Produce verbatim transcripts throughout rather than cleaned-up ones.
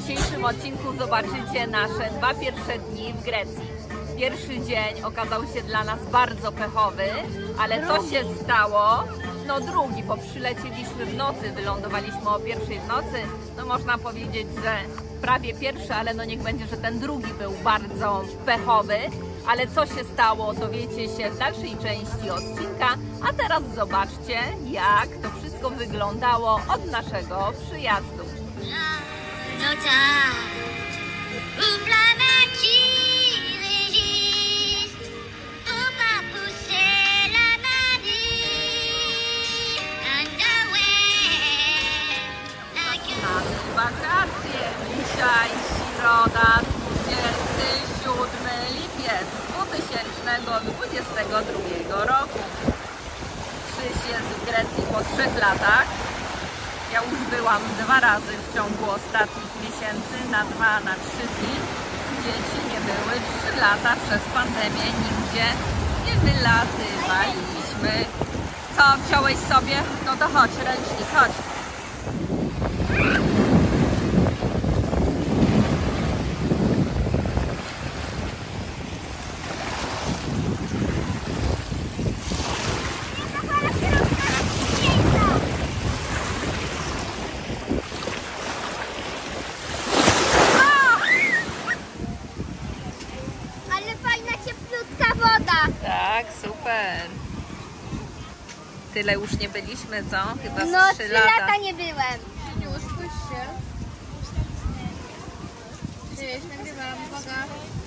dzisiejszym odcinku zobaczycie nasze dwa pierwsze dni w Grecji. Pierwszy dzień okazał się dla nas bardzo pechowy, ale co się stało? No drugi, bo przylecieliśmy w nocy, wylądowaliśmy o pierwszej w nocy. No można powiedzieć, że prawie pierwszy, ale no niech będzie, że ten drugi był bardzo pechowy. Ale co się stało, dowiecie się w dalszej części odcinka. A teraz zobaczcie, jak to wszystko wyglądało od naszego przyjazdu. Wakacje. Dzisiaj środa, dwudziesty siódmy lipiec dwa tysiące dwudziestego drugiego roku. Krzyś jest w Grecji po trzech latach. Ja już byłam dwa razy w ciągu ostatnich miesięcy, na dwa, na trzy dni. Dzieci nie były trzy lata przez pandemię, nigdzie nie wylatywaliśmy. Co, wziąłeś sobie? No to chodź, ręcznik, chodź. Tak, super. Tyle już nie byliśmy, co? Chyba z no, trzy trzy lata. lata nie byłem. Już, spójrz się. Cześć, nagrywam, uwaga.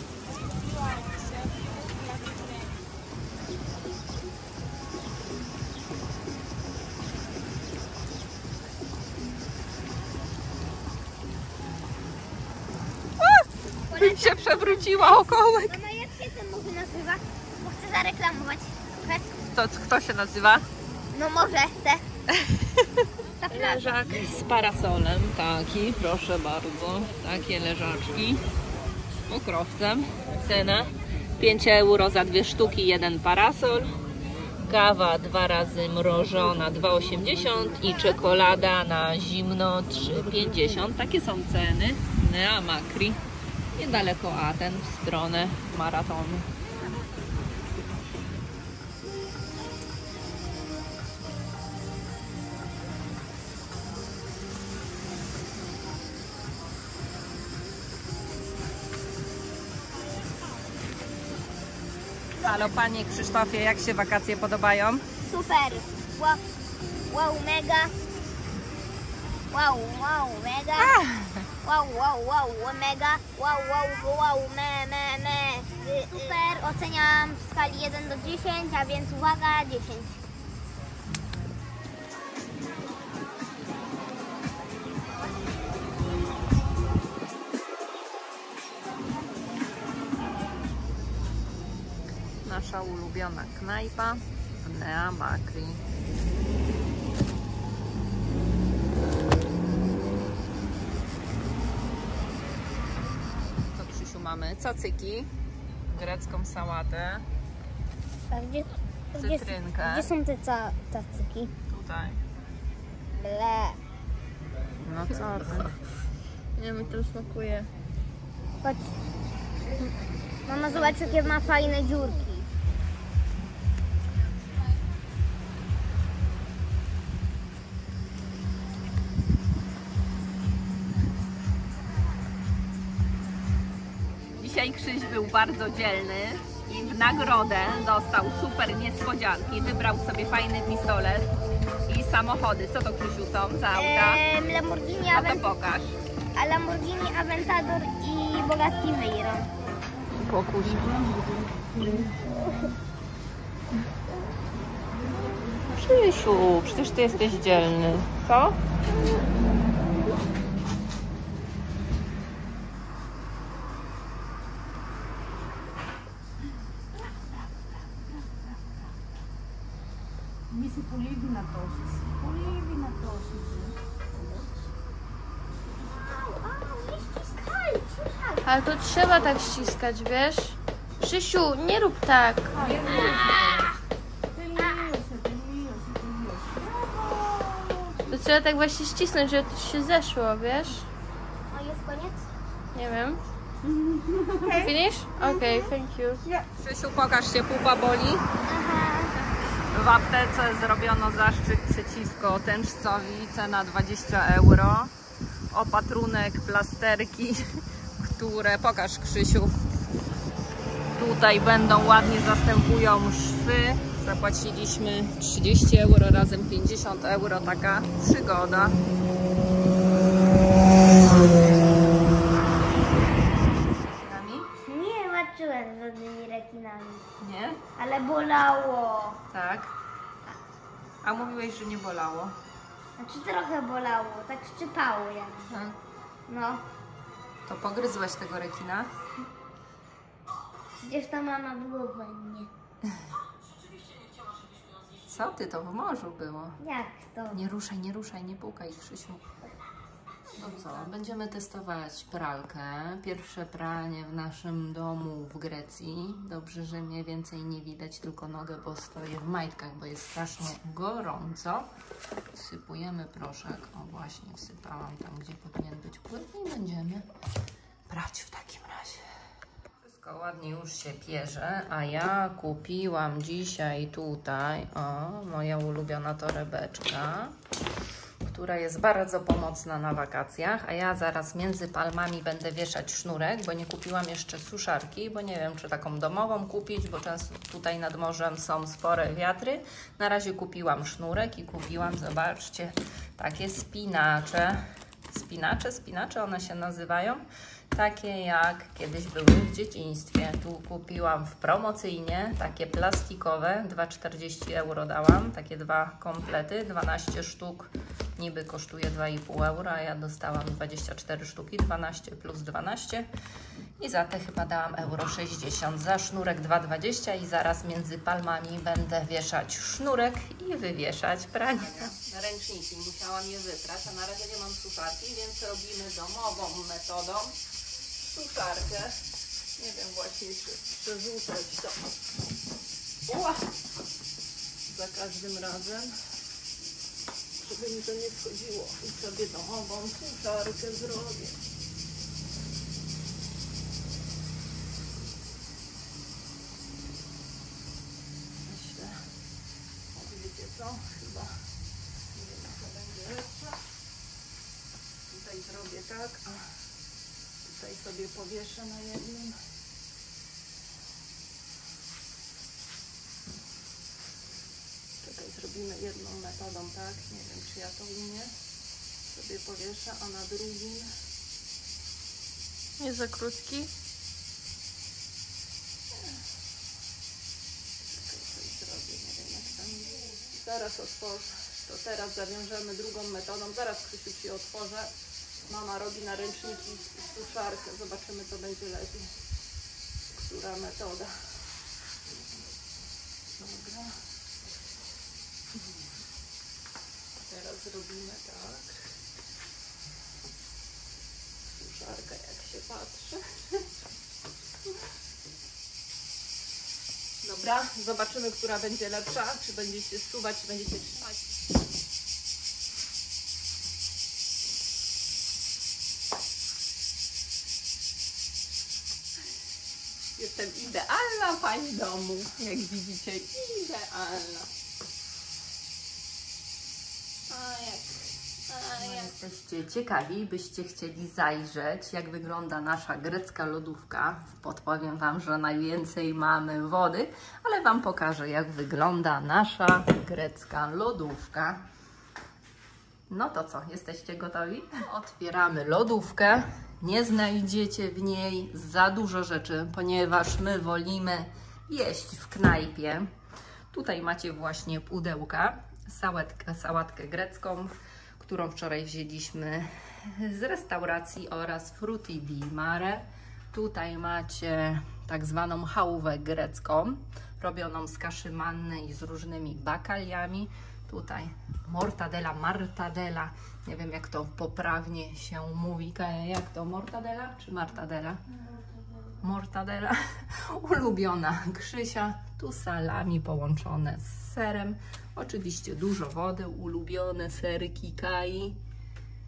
Ty się przewróciła o kołek. Mama, jak się ten może nazywa? Bo chcę zareklamować. To kto się nazywa? No może chcę. Leżak z parasolem, taki, proszę bardzo. Takie leżaczki z pokrowcem. Cena pięć euro za dwie sztuki, jeden parasol. Kawa dwa razy mrożona dwa osiemdziesiąt i czekolada na zimno trzy pięćdziesiąt. Takie są ceny. Nea Makri. Niedaleko Aten, w stronę maratonu. Halo panie Krzysztofie, jak się wakacje podobają? Super. Wow, wow mega. Wow, wow, mega. Wow, wow, wow, mega. Wow, wow, wow, me, me, me. Super, oceniam w skali jeden do dziesięciu, a więc uwaga, dziesięć. Nasza ulubiona knajpa Nea Makri. To Krzysiu mamy cacyki, grecką sałatę, A gdzie, cytrynkę. Gdzie, gdzie są te ca, cacyki? Tutaj. Ble. No co ty? Nie, mi to smakuje. Chodź. Mama, zobacz, jakie ma fajne dziurki. Dzisiaj Krzyś był bardzo dzielny i w nagrodę dostał super niespodzianki. Wybrał sobie fajny pistolet i samochody. Co to, Krzysiu, są za auta? Ehm, Lamborghini, A to Avent pokaż. a Lamborghini Aventador i Bugatti Veyron. Pokuś. Krzysiu, przecież ty jesteś dzielny. Co? Mi si πολύ δυνατός. Πολύ δυνατός. Ale to trzeba tak ściskać, wiesz? Krzysiu, nie rób tak. To trzeba tak właśnie ścisnąć, żeby to się zeszło, wiesz? O, jest koniec? Nie wiem. Finish? Okej, okay, thank you. Krzysiu, pokaż się, pupa boli. Aha. W aptece zrobiono zastrzyk przeciwko tężcowi, cena dwadzieścia euro. Opatrunek, plasterki, które, pokaż Krzysiu, tutaj będą ładnie, zastępują szwy. Zapłaciliśmy trzydzieści euro, razem pięćdziesiąt euro, taka przygoda. Nie walczyłem z żadnymi rekinami, Nie? ale bolało. Tak. A mówiłeś, że nie bolało. Znaczy trochę bolało, tak szczypało jak. Tak. No, To pogryzłeś tego rekina? przecież ta mama było we mnie. Co ty, to w morzu było? Jak to? Nie ruszaj, nie ruszaj, nie pukaj, Krzysiu. No co, będziemy testować pralkę. Pierwsze pranie w naszym domu w Grecji. Dobrze, że mnie więcej nie widać, tylko nogę, bo stoję w majtkach, bo jest strasznie gorąco. Wsypujemy proszek. O, właśnie wsypałam tam, gdzie powinien być płyn i będziemy prać w takim razie. Wszystko ładnie już się pierze, a ja kupiłam dzisiaj tutaj, o, moja ulubiona torebeczka, która jest bardzo pomocna na wakacjach, a ja zaraz między palmami będę wieszać sznurek, bo nie kupiłam jeszcze suszarki, bo nie wiem, czy taką domową kupić, bo często tutaj nad morzem są spore wiatry. Na razie kupiłam sznurek i kupiłam, zobaczcie, takie spinacze. Spinacze, spinacze one się nazywają. Takie jak kiedyś były w dzieciństwie. Tu kupiłam w promocyjnie, takie plastikowe, dwa czterdzieści euro dałam, takie dwa komplety, dwanaście sztuk, niby kosztuje dwa i pół euro, a ja dostałam dwadzieścia cztery sztuki, dwanaście plus dwanaście i za te chyba dałam euro sześćdziesiąt, za sznurek dwa dwadzieścia i zaraz między palmami będę wieszać sznurek i wywieszać pranie. Ręczniki, musiałam je wyprać, a na razie nie mam suszarki, więc robimy domową metodą suszarkę. Nie wiem właśnie, czy przerzucać to. Ua! Za każdym razem, żeby mi to nie schodziło i sobie domową suszarkę zrobię. Myślę, wiecie co? Chyba nie wiem, co będzie lepsze. Tutaj zrobię tak, a tutaj sobie powieszę na jednym. Czekaj, zrobimy jedną metodą, tak? Nie wiem, czy ja to umiem. Sobie powieszę, a na drugim... Nie za krótki? Czekaj, coś zrobię, nie wiem jak tam... Zaraz otworzę. To teraz zawiążemy drugą metodą. Zaraz, Krzysiu, Ci otworzę. Mama robi na ręczniki suszarkę. Zobaczymy, co będzie lepiej. Która metoda. Dobra. Teraz robimy tak. Suszarka, jak się patrzy. Dobra, zobaczymy, która będzie lepsza. Czy będzie się zsuwać, czy będzie się trzymać. Jestem idealna pani domu, jak widzicie, idealna. A jak, a jak. Jesteście ciekawi, byście chcieli zajrzeć, jak wygląda nasza grecka lodówka. Podpowiem Wam, że najwięcej mamy wody, ale Wam pokażę, jak wygląda nasza grecka lodówka. No to co, jesteście gotowi? Otwieramy lodówkę. Nie znajdziecie w niej za dużo rzeczy, ponieważ my wolimy jeść w knajpie. Tutaj macie właśnie pudełka, sałatkę, sałatkę grecką, którą wczoraj wzięliśmy z restauracji oraz Frutti di Mare. Tutaj macie tak zwaną chałówę grecką, robioną z kaszy mannej i z różnymi bakaliami. Tutaj mortadela, martadela, nie wiem jak to poprawnie się mówi. Kaja, jak to? Mortadela czy martadela? Mortadela. Ulubiona Krzysia. Tu salami połączone z serem. Oczywiście dużo wody, ulubione serki Kai.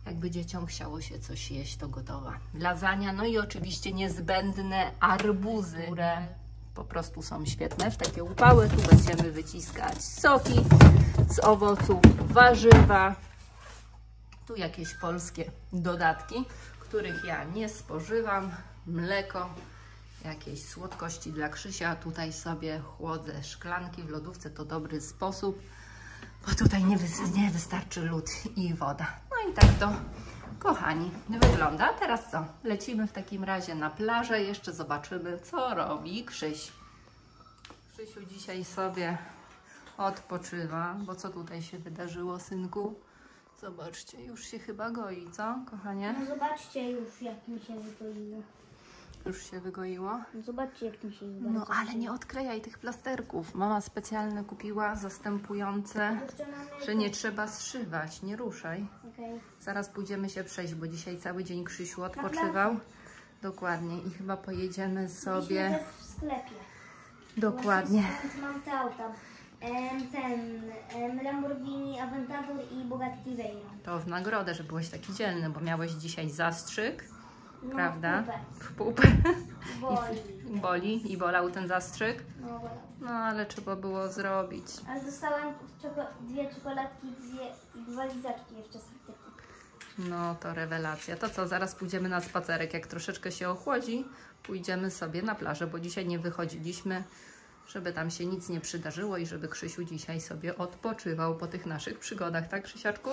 Jakby dzieciom chciało się coś jeść, to gotowa lasagna. No i oczywiście niezbędne arbuzy, które po prostu są świetne w takie upały. Tu będziemy wyciskać soki z owoców, warzywa. Tu jakieś polskie dodatki, których ja nie spożywam. Mleko, jakieś słodkości dla Krzysia. Tutaj sobie chłodzę szklanki w lodówce. To dobry sposób, bo tutaj nie, wy nie wystarczy lód i woda. No i tak to, kochani, wygląda. Teraz co? Lecimy w takim razie na plażę. Jeszcze zobaczymy, co robi Krzyś. Krzysiu dzisiaj sobie odpoczywa, bo co tutaj się wydarzyło, synku? Zobaczcie, już się chyba goi, co, kochanie? No zobaczcie już, jak mi się wygoiło. Już się wygoiło? No zobaczcie, jak mi się wygoiło. No ale nie odklejaj tych plasterków. Mama specjalne kupiła, zastępujące, że nie trzeba zszywać. Nie ruszaj. Okay. Zaraz pójdziemy się przejść, bo dzisiaj cały dzień Krzysiu odpoczywał. Dokładnie. I chyba pojedziemy sobie... Byliśmy też w sklepie. Dokładnie. Właśnie mam te auta. Em, Ten em, Lamborghini Aventador i Bugatti Veyron. To w nagrodę, że byłeś taki dzielny, bo miałeś dzisiaj zastrzyk. No, Prawda? W W pupę. Boli. I boli i bolał ten zastrzyk. No, bolał. No ale trzeba było zrobić. Ale dostałem czoko dwie czekoladki dwie, i dwa lizaczki jeszcze z typu. No to rewelacja. To co, zaraz pójdziemy na spacerek. Jak troszeczkę się ochłodzi, pójdziemy sobie na plażę, bo dzisiaj nie wychodziliśmy, żeby tam się nic nie przydarzyło i żeby Krzysiu dzisiaj sobie odpoczywał po tych naszych przygodach. Tak, Krzysiaczku?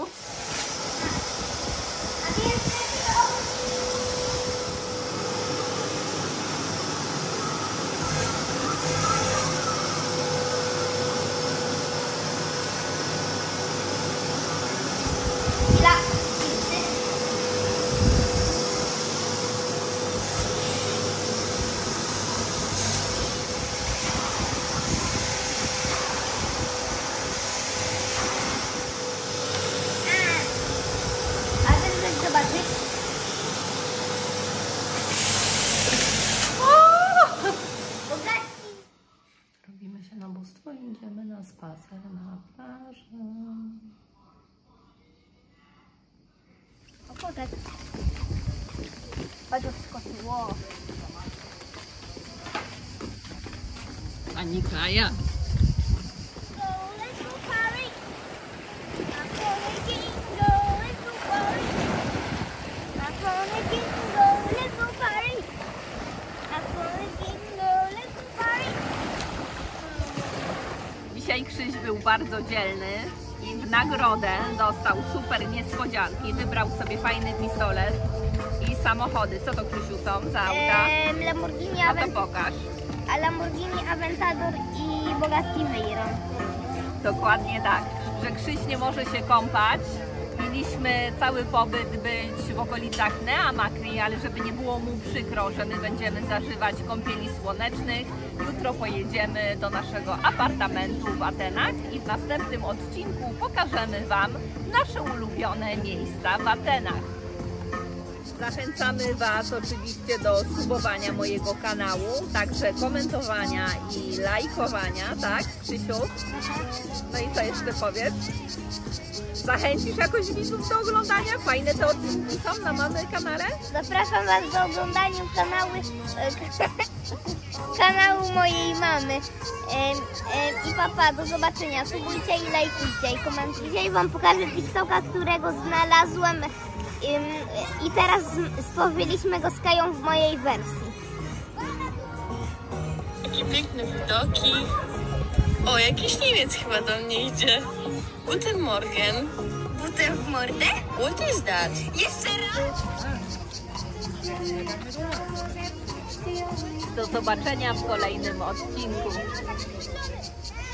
A ten coś zobaczyć? Bugatti! Robimy się na bóstwo i idziemy na spacer na plażę. O, potek. Patrz, wskoczyło. Ani kraja. Go, little Harry. I'm gonna get go, little Harry. I'm gonna get go, little Harry. I'm gonna get go, little Harry. Dzisiaj Krzyś był bardzo dzielny i w nagrodę dostał super niespodzianki. Wybrał sobie fajny pistolet i samochody. Co to, Krzysiu, są za auta? Em, Lamborghini, A to Avent pokaż. a Lamborghini Aventador i Bugatti Veyron. Dokładnie tak, że Krzyś nie może się kąpać. Mieliśmy cały pobyt być w okolicach Neamakri, ale żeby nie było mu przykro, że my będziemy zażywać kąpieli słonecznych, jutro pojedziemy do naszego apartamentu w Atenach i w następnym odcinku pokażemy Wam nasze ulubione miejsca w Atenach. Zachęcamy Was oczywiście do subowania mojego kanału, także komentowania i lajkowania, tak, Krzysiu? No i co jeszcze powiesz? Zachęcisz jakoś widzów do oglądania? Fajne te odcinki są na mamy kanale? Zapraszam Was do oglądania kanału, kanału mojej mamy. Em, em, I papa, do zobaczenia. Subujcie i lajkujcie i komentujcie. I Wam pokażę TikToka, którego znalazłem em, i teraz stworzyliśmy go z Kają w mojej wersji. Jakie piękne widoki. O, jakiś Niemiec chyba do mnie idzie. Guten Morgen. Butem w mordę? What is that? Jeszcze raz! Do zobaczenia w kolejnym odcinku.